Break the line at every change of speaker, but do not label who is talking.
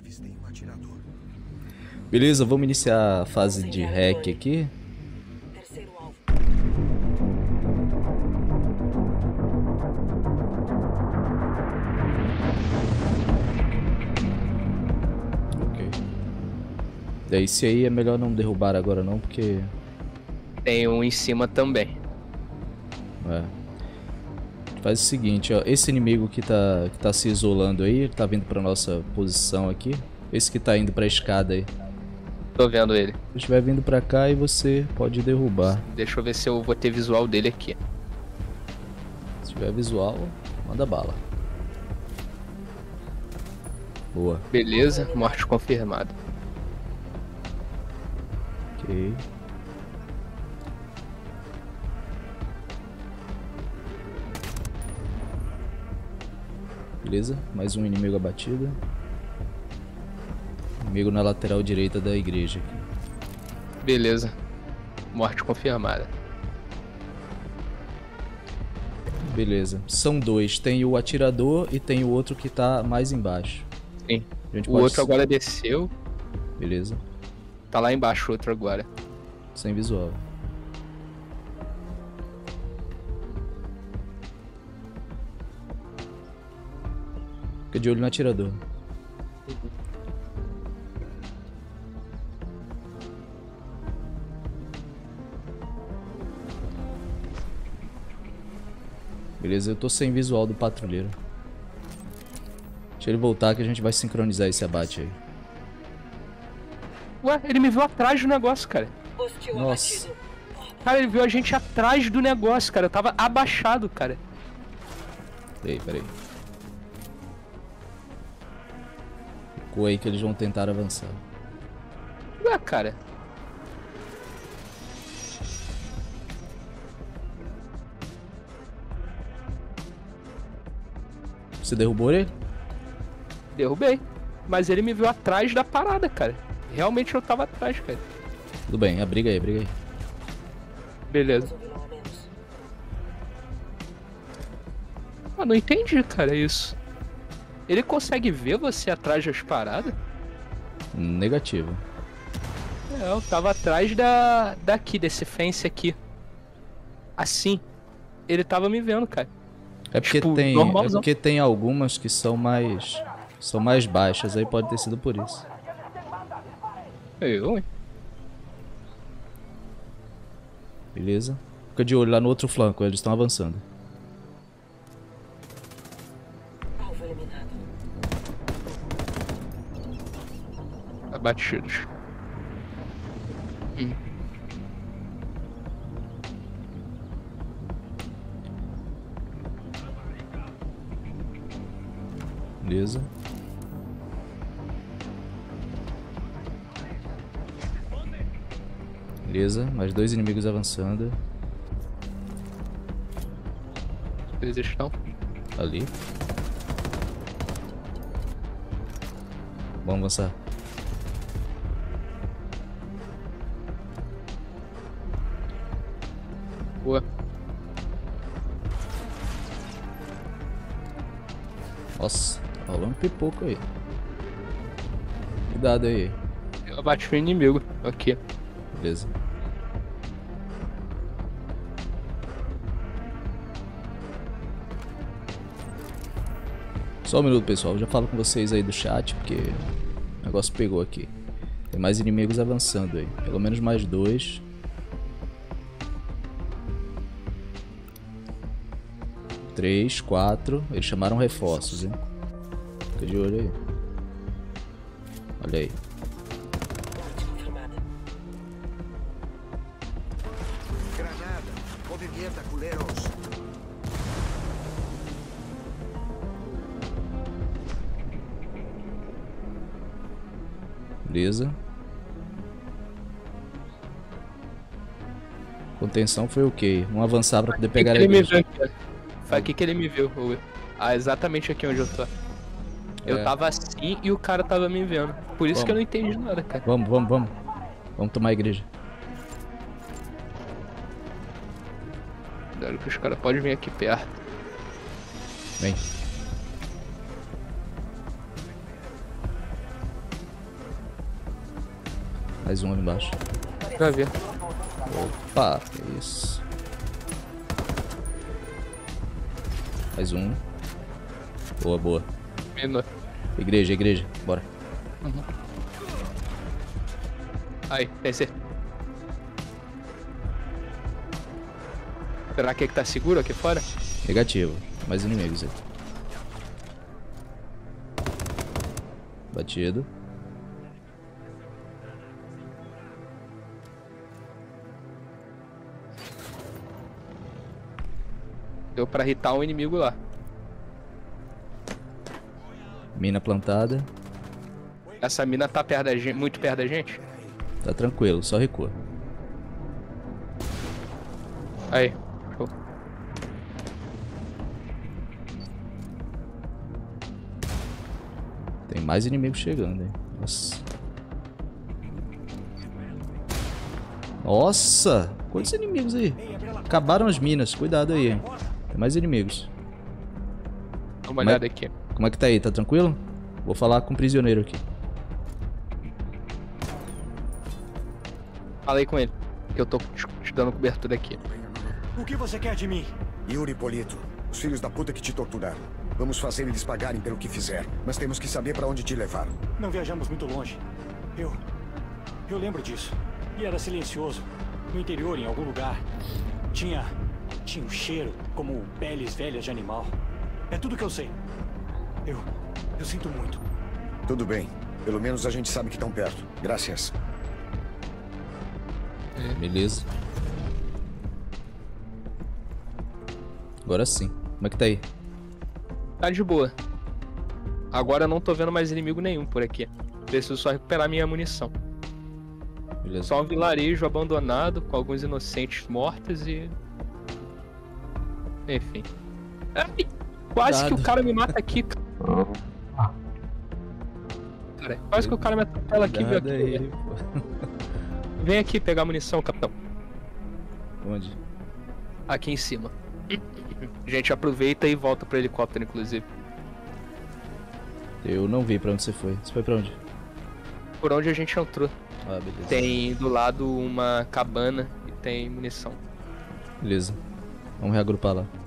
Avistei um atirador.
Beleza, vamos iniciar a fase de hack aqui.
Terceiro alvo.
Ok. Daí, esse aí é melhor não derrubar agora não, porque...
Tem um em cima também.
É. Faz o seguinte, ó. Esse inimigo que tá se isolando aí, ele tá vindo pra nossa posição aqui. Esse que tá indo pra escada aí.
Tô vendo ele.
Se estiver vindo pra cá, aí você pode derrubar.
Deixa eu ver se eu vou ter visual dele aqui.
Se tiver visual, manda bala. Boa.
Beleza, morte confirmada.
Ok. Beleza, mais um inimigo abatido. Inimigo na lateral direita da igreja aqui.
Beleza. Morte confirmada.
Beleza, são dois. Tem o atirador e tem o outro que tá mais embaixo.
Sim.
A gente
O
pode...
outro agora desceu.
Beleza,
Tá lá embaixo o outro agora.
sem visual. Fica de olho no atirador. Beleza, eu tô sem visual do patrulheiro. Deixa ele voltar que a gente vai sincronizar esse abate aí.
Ué, ele me viu atrás do negócio, cara.
Hostil
Nossa.
abatido.
Cara, ele viu a gente atrás do negócio, cara. Eu tava abaixado, cara.
Peraí. Ficou aí que eles vão tentar avançar.
Ué, cara.
Você derrubou ele?
Derrubei. Mas ele me viu atrás da parada, cara. Realmente eu tava atrás, cara.
Tudo bem, briga aí.
Beleza.
Um vilão a menos.
Ah, não entendi, cara, isso. Ele consegue ver você atrás das paradas?
Negativo.
É, eu tava atrás daqui, desse fence aqui. Assim. Ele tava me vendo, cara.
É porque,
Tipo,
tem, é
normalzão.
porque tem algumas que são mais baixas, aí pode ter sido por isso.
Eu, hein?
Beleza? Fica de olho lá no outro flanco, eles estão avançando.
Alvo eliminado.
Abatidos.
Beleza? Beleza, mais dois inimigos avançando.
Eles estão.
Ali. Vamos avançar.
Boa.
Nossa, tá rolando pipoco aí. Cuidado aí.
Eu abati o inimigo. Aqui.
Beleza. Só um minuto, pessoal. Eu já falo com vocês aí do chat, porque o negócio pegou aqui. Tem mais inimigos avançando aí. Pelo menos mais dois. Três, quatro. Eles chamaram reforços, hein? Fica de olho aí. Olha aí.
Morte confirmada.
Granada. Movimenta, culeros.
Beleza. Contenção foi ok. Vamos avançar pra poder pegar a
ele me
igreja.
viu aqui. Foi aqui que ele me viu, Will. Ah, exatamente aqui onde eu tô. Eu
É.
tava assim e o cara tava me vendo. Por isso
Vamos.
que eu não entendi nada, cara.
Vamos. Vamos tomar a igreja.
Cuidado que os caras podem vir aqui perto.
Vem. Mais um ali embaixo.
Já vi.
Opa, isso. Mais um. Boa, boa.
Menor.
Igreja, igreja. Bora.
Aí, PC. Será que tá seguro aqui fora?
Negativo. Mais inimigos aí. Batido.
Deu pra irritar um inimigo lá.
Mina plantada.
Essa mina tá perto da gente, muito perto da gente.
Tá tranquilo, só recua.
Aí. Show.
Tem mais inimigos chegando, hein? Nossa. Nossa! Quantos inimigos aí? Acabaram as minas, cuidado aí, hein? Tem mais inimigos.
Dá uma olhada aqui.
Como é que tá aí? Tá tranquilo? Vou falar com o prisioneiro aqui.
Fala aí com ele, que eu tô te dando cobertura aqui.
O que você quer de mim?
Yuri Polito, os filhos da puta que te torturaram. Vamos fazer eles pagarem pelo que fizeram, mas temos que saber pra onde te levaram.
Não viajamos muito longe. Eu lembro disso. E era silencioso. No interior, em algum lugar. Tinha um cheiro, como peles velhas de animal. É tudo que eu sei. Eu sinto muito.
Tudo bem. Pelo menos a gente sabe que estão perto. Graças.
Beleza. Agora sim. Como é que tá aí?
Tá de boa. Agora eu não tô vendo mais inimigo nenhum por aqui. Preciso só recuperar minha munição.
Beleza.
Só um vilarejo abandonado com alguns inocentes mortos e... Enfim. Ai, quase
Cuidado.
que o cara me mata aqui. Cara, quase que o cara me atropela aqui, viu?
Cuidado aí, pô.
Vem aqui pegar munição, capitão.
Onde?
Aqui em cima. A gente aproveita e volta pro helicóptero, inclusive.
Eu não vi pra onde você foi. Você foi pra onde?
Por onde a gente entrou.
Ah, beleza.
Tem do lado uma cabana e tem munição.
Beleza. Vamos reagrupar lá.